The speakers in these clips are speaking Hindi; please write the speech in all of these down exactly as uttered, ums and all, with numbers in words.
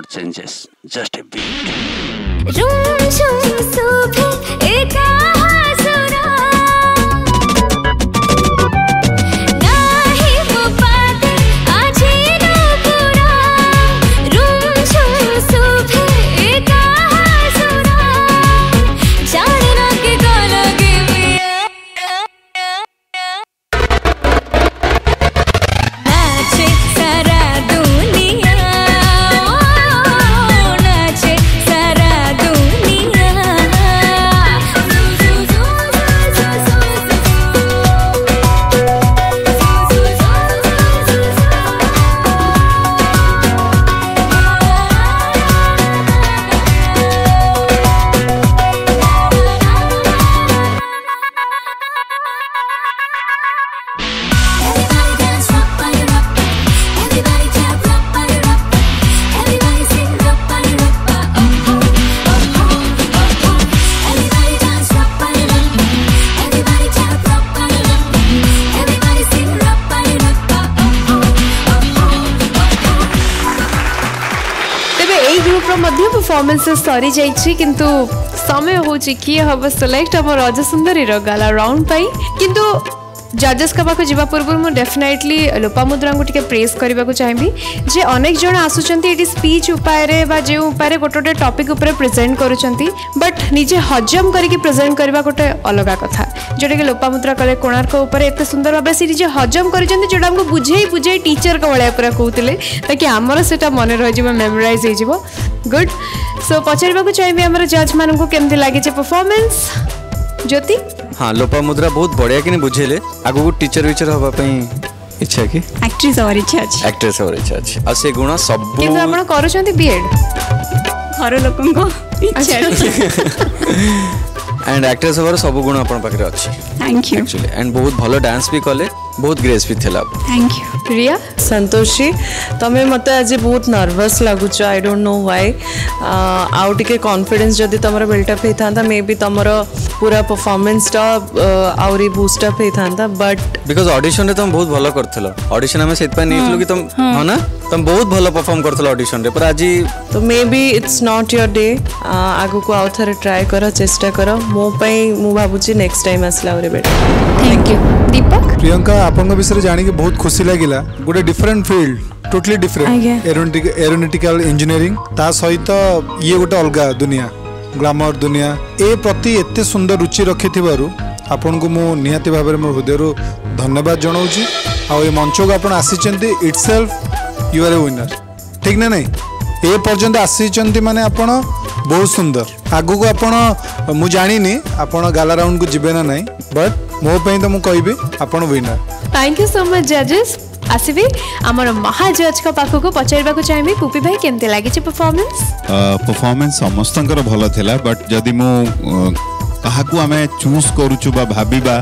without changes, just a beat. Performance सरी जाइछि किंतु समय होछि कि हम सिलेक्ट हम राजसुंदरी रो गाला राउंड पाई किंतु जजेस का पाखु जीवा पूर्व मु डेफिनेटली लोपामुद्रा को टिके प्रेस करबा को चाहबी जे अनेक जण आसुचंती एटी स्पीच उपाय रे बा जे उपाय रे गोटे टॉपिक ऊपर प्रेजेंट करूचंती बट निजे हजम करके प्रेजेंट करबा गोटे अलगा कथा जोटे के लोपामुद्रा कले कोणार्क ऊपर एते सुंदर भाबे से निजे हजम करूचंती जोटा हमको बुझेई बुझेई टीचर को बळिया पूरा कहउतिले ताकि हमर सेटा मने रह जिवो मेमोराइज हे जिवो गुड सो पचारबा को चाहबी हमर जज मान को केमती लागे छे परफॉर्मेंस ज्योति हाँ लोपामुद्रा बहुत बढ़िया कि बुझेले आगु को टीचर विचर होबा पई इच्छा कि एक्ट्रेस और इच्छा अछि एक्ट्रेस और इच्छा अछि आ से गुण सब किंतु आपण करूछंती बीएड घर लोकन को इच्छा एंड एक्ट्रेस होबार सब गुण आपण पाखरे अछि थैंक यू एक्चुअली एंड बहुत भलो डांस भी कले बहुत ग्रेस भी थिला थैंक यू रिया संतोषी तमे मते आज बहुत नर्वस लागुछ आई डोंट नो व्हाई आउ टिके कॉन्फिडेंस जदी तमरा बिल्ट अप हे थांता मे बी तमरा पूरा परफॉर्मेंस टा आउरी बूस्ट अप हे थांता बट बिकॉज़ ऑडिशन रे तुम बहुत भलो करथलो ऑडिशन में सेत पय नेथलो कि तुम हो ना तुम बहुत भलो परफॉर्म करथलो ऑडिशन रे पर आज तो maybe it's not your day आगु को आउ थरे ट्राई करो चेष्टा करो मो पई मु भाबुची नेक्स्ट टाइम आसला और बेटा थैंक यू दीपक प्रियंका आपन विषय जानी कि बहुत खुशी लागिला गोटे different field totally different aeronautical engineering ता सहित ये गोटे अलगा दुनिया ग्लैमर दुनिया ए प्रति एते सुंदर रुचि रखि थिबारु आपन को मो निहाती भाबरे मो हृदयरो धन्यवाद जणाउची आ ए मंच को आपन आसीचंती itself you are a winner ठीक ना नहीं ए पर्यंत आसीचंती माने आपन बहुत सुंदर आगु को आपन मु जानी नी आपन गाला राउंड को जिबे ना नहीं बट मो पई तो मु कहबी आपन winner thank you so much जजेस आसीबी हमर महाजज का पाखो को पचारबा को चाहबी पुपी भाई केमते लागि छ परफॉर्मेंस परफॉर्मेंस समस्तंकर भलो थिला बट जदी मु कहा को हमें चूज करूछु बा भाबीबा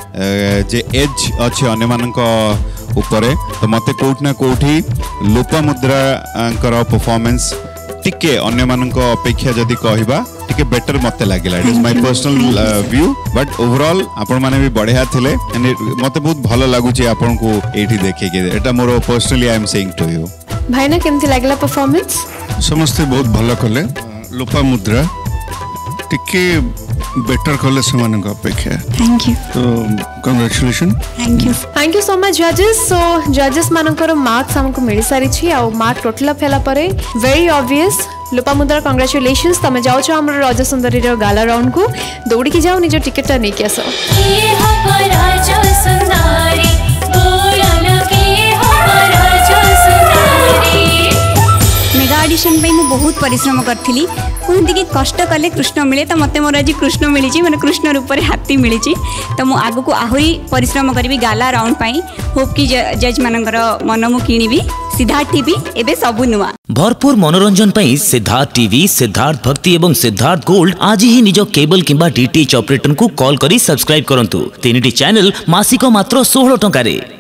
जे एज अछि अन्य मानक ऊपर तो मते कोठ ना कोठी लोपामुद्रा कर परफॉर्मेंस टिके अन्य मानक अपेक्षा जदी कहबा टिके बेटर मते लागिला it is my personal view but overall आपण माने भी बढ़िया थिले एंड मते बहुत भलो लागु छी आपण को एठी देखे के एटा मोर personally I am saying to you भाई ना केमती लागला परफॉर्मेंस समस्त बहुत भलो कले लोपामुद्रा टिके बेटर कले समान का अपेक्षा थैंक यू तो congratulation thank you thank you so much जजेस सो जजेस मानकर मार्क्स हमको मिल सारी छी आ मार्क टोटल फेला परे वेरी ऑब्वियस लोपामुद्रा कांग्रेचुलेशंस तमे जाओ छ हमर राजसुंदरी रो गाला राउंड को दौड़ी के जाओ निजो टिकट टा नै के आसो ये हो राजसुंदरी बोलन के हो राजसुंदरी मेगा ऑडिशन पे मु बहुत परिश्रम करथिली कहते कि कष्ट कले कृष्ण मिले तो मत मोर आज कृष्ण मिली मैंने कृष्ण रूप में हाथी मिली तो मुझे आग को आहरी परिश्रम करी गाला राउंड पाई होप कि जज मानकर मन मु किनिबी सिद्धार्थ टीवी एबे सबु नुआ भरपूर मनोरंजन पाई सिद्धार्थ टीवी सिद्धार्थ भक्ति एवं सिद्धार्थ गोल्ड आज ही निज केबल किंबा डीटीएच ऑपरेटर को कॉल करी सब्सक्राइब करंतु तीन टी चैनल मासिक मात्र सोलह टंका रे।